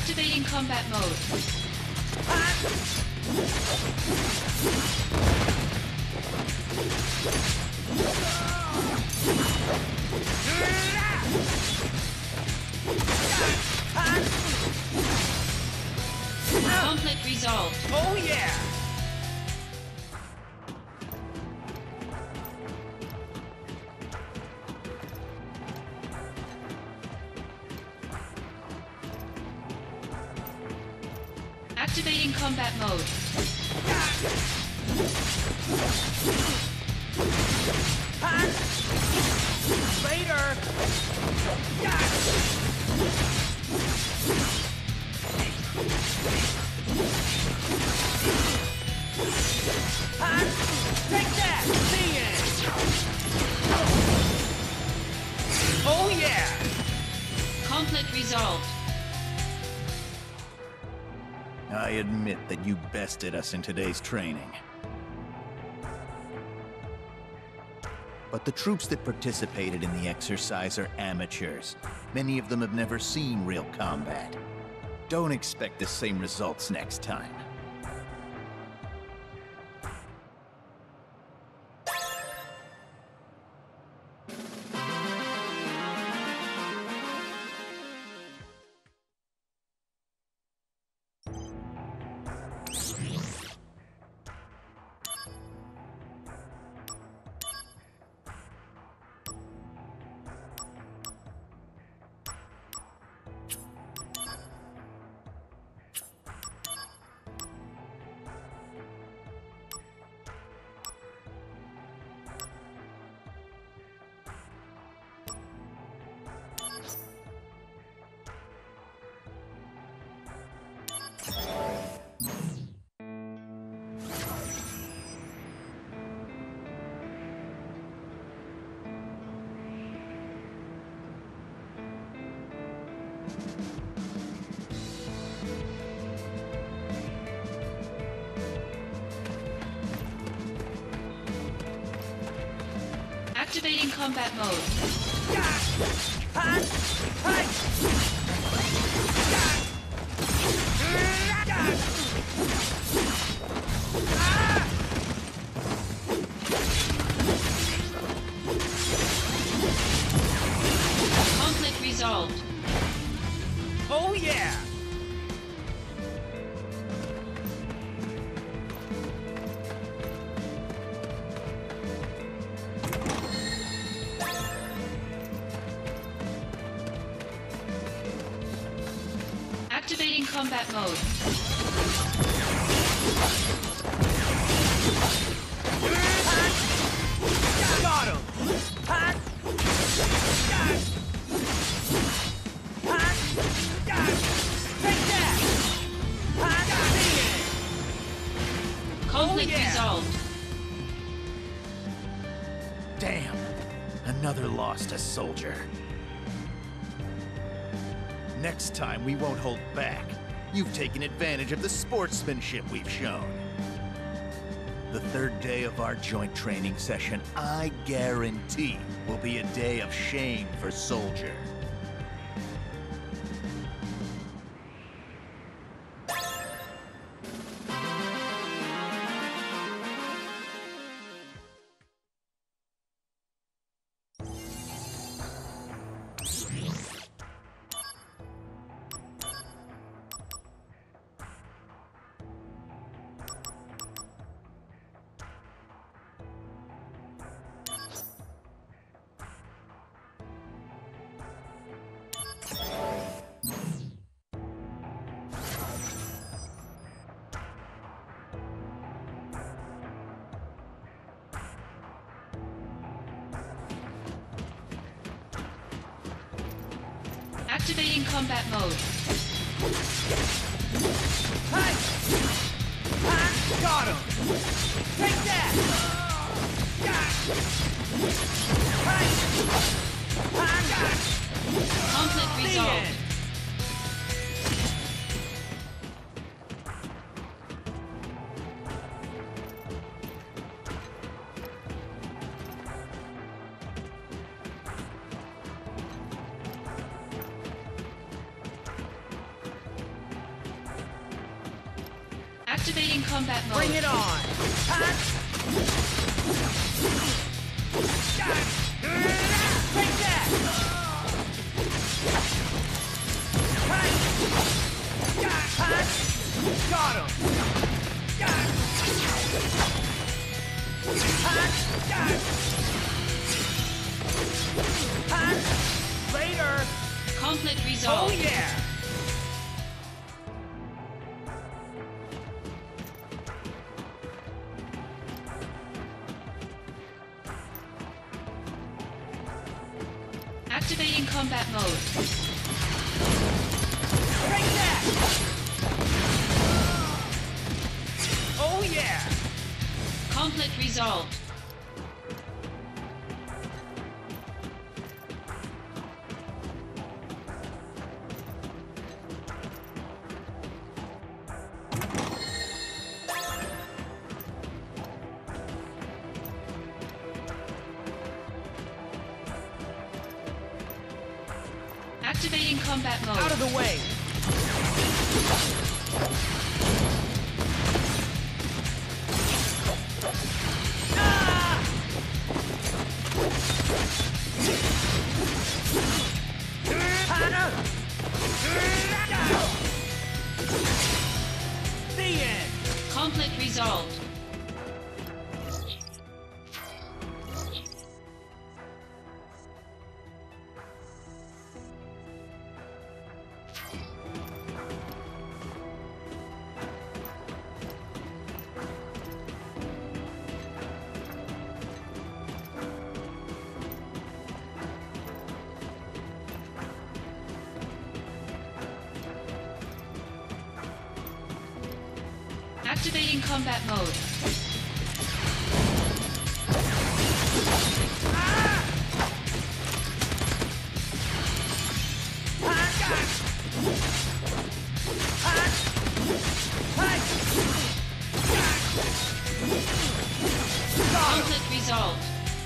Activating combat mode. Conflict resolved. Oh yeah! Activating combat mode. Later! Take that! See it! Oh yeah! Conflict resolved. I admit that you bested us in today's training. But the troops that participated in the exercise are amateurs. Many of them have never seen real combat. Don't expect the same results next time. Activating combat mode. Conflict resolved. Oh yeah! Activating combat mode. Got him! Take that! Conflict Oh, yeah. resolved. Damn! Another lost a soldier. Next time, we won't hold back. You've taken advantage of the sportsmanship we've shown. The third day of our joint training session, I guarantee, will be a day of shame for Soldier. Activating combat mode. Got him! Take that! Conflict resolved. Activating combat mode. Bring it on! Hot! Take that! Hot! Hot! Got him! Hot! Hot! Later! Conflict Oh resolved. yeah! Activating combat mode. Take that! Oh yeah! Conflict resolved. Activating combat mode. Out of the way! Ah! Hana! The end! Conflict resolved. Activating combat mode. Conflict resolved.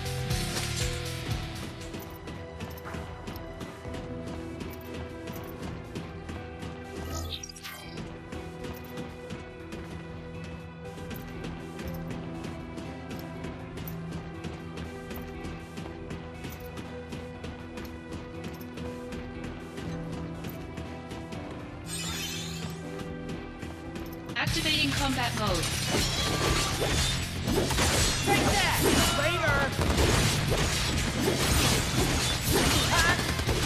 Activating combat mode. Take that! Later! Hot!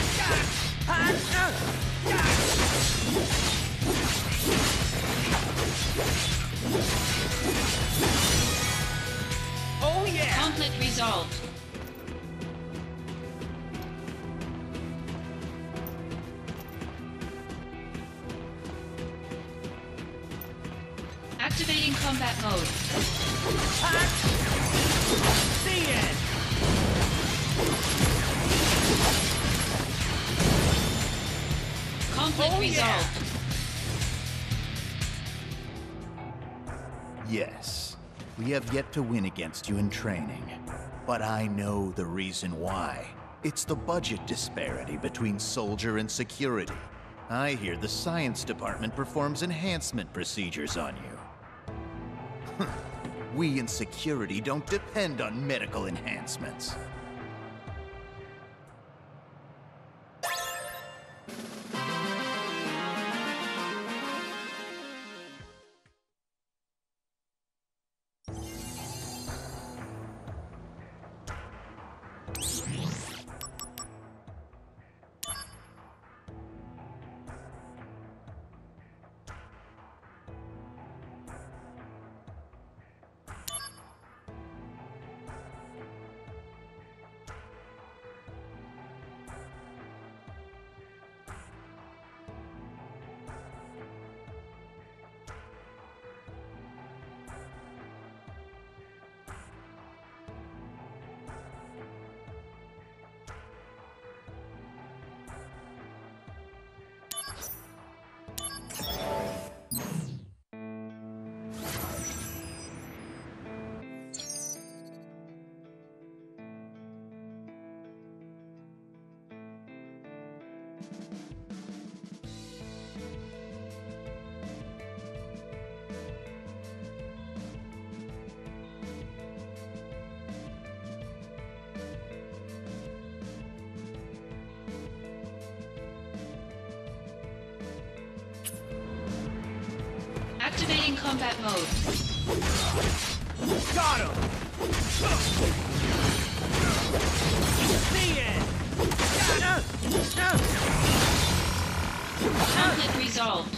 Oh yeah! Conflict resolved. Activating combat mode. Hot! The end! Conflict Oh, yeah. resolved. Yes, we have yet to win against you in training. But I know the reason why. It's the budget disparity between soldier and security. I hear the science department performs enhancement procedures on you. We in security don't depend on medical enhancements. Activating combat mode. Got him! The end! Conflict resolved.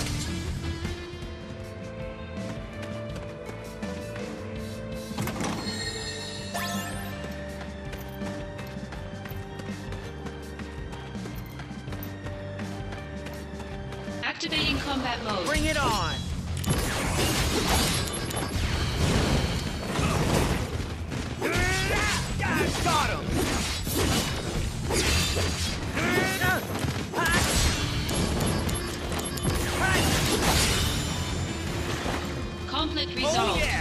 Activating combat mode. Bring it on! Got him! Conflict Oh resolved. yeah!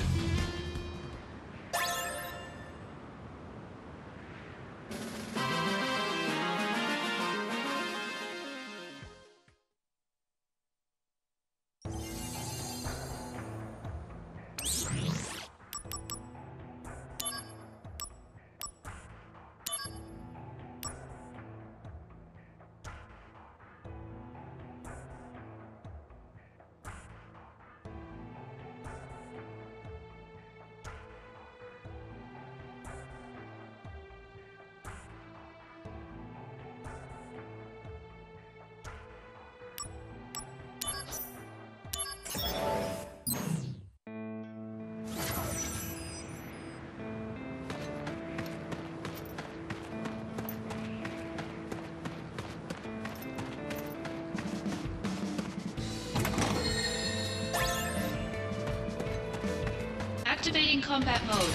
Activating combat mode.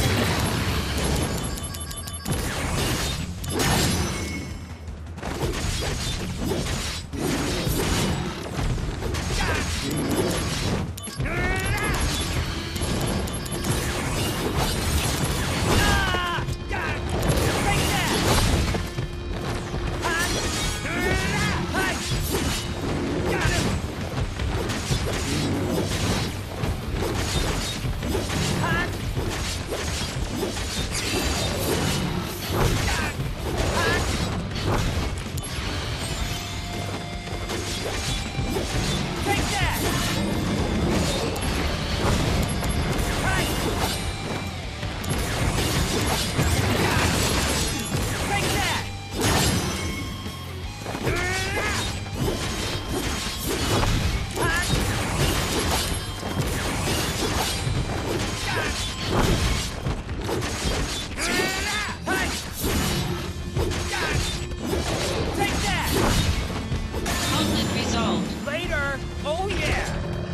Conflict resolved. Later! Oh yeah!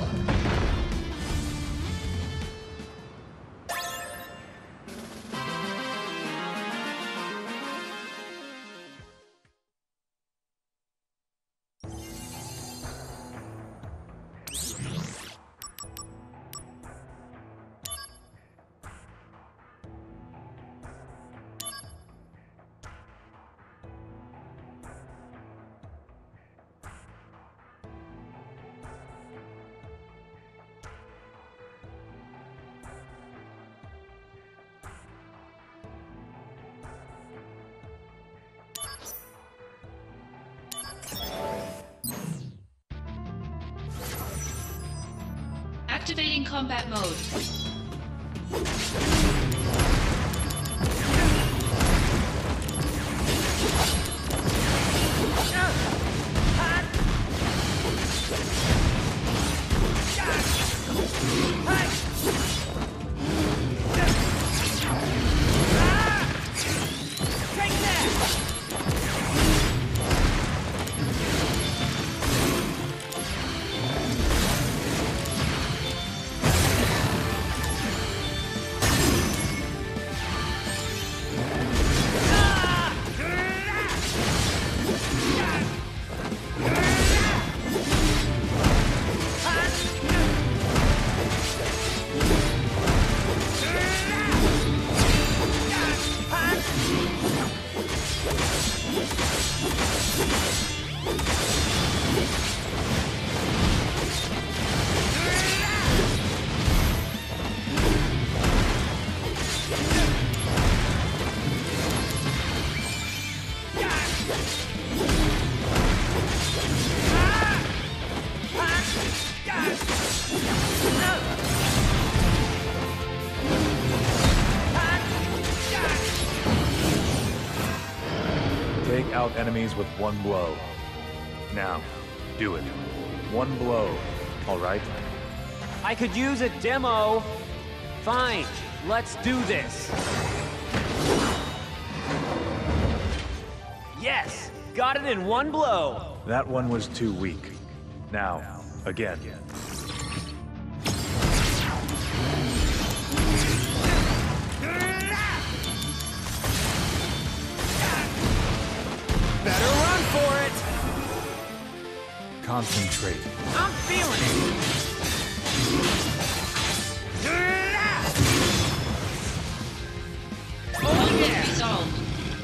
Activating combat mode. Ah! out enemies with one blow. Now, do it. One blow, all right? I could use a demo. Fine, let's do this. Yes, got it in one blow. That one was too weak. Now, again. Better run for it! Concentrate. I'm feeling it! Oh Conflict yeah! resolved.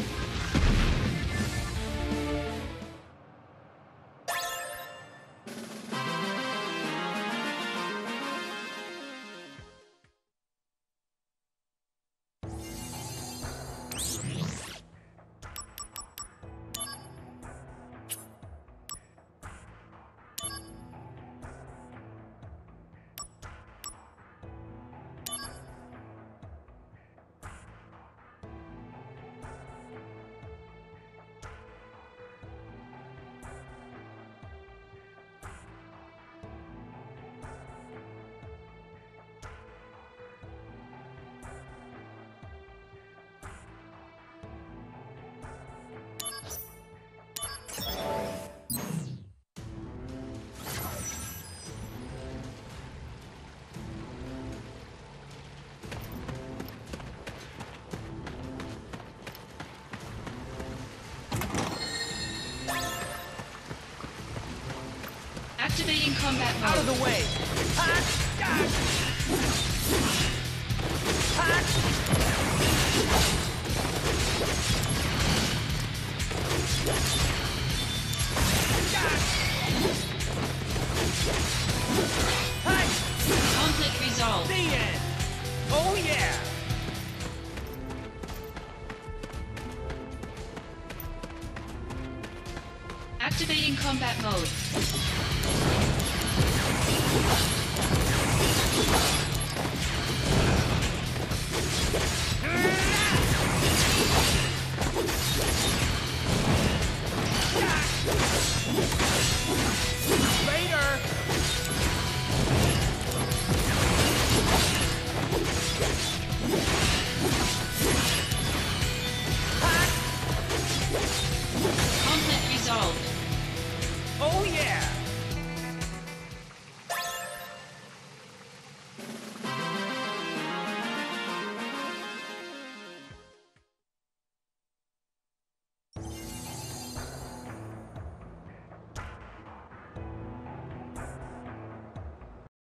Activating combat mode. Out of the way! Hot! Conflict resolved. The end! Oh yeah! Activating combat mode. Later! Conflict resolved.